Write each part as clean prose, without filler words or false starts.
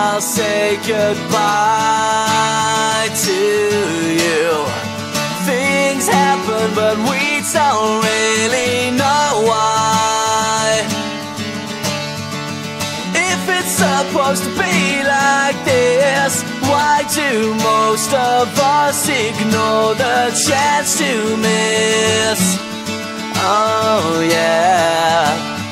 I'll say goodbye to you. Things happen, but we don't really know why. If it's supposed to be like this, why do most of us ignore the chance to miss? Oh yeah.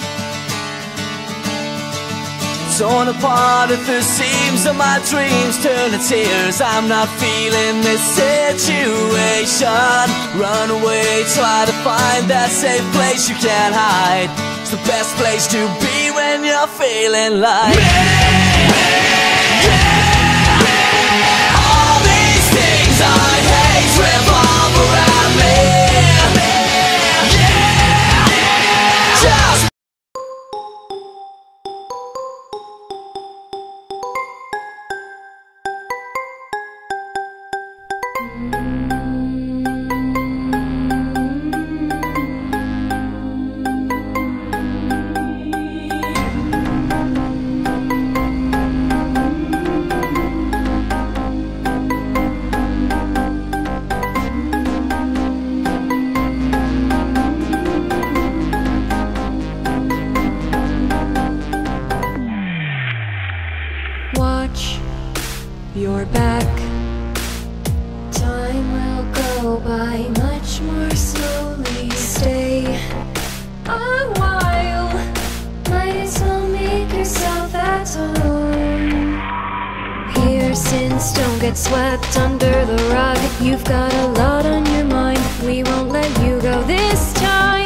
Torn apart at the seams of my dreams, turn to tears. I'm not feeling this situation. Run away, try to find that safe place you can't hide. It's the best place to be when you're feeling like me. Yeah. All these things I hate revolve around me. Yeah. Just watch your back. Time will go by much more slowly. Stay a while. Might as well make yourself at home here, since don't get swept under the rug. You've got a lot on your mind. We won't let you go this time.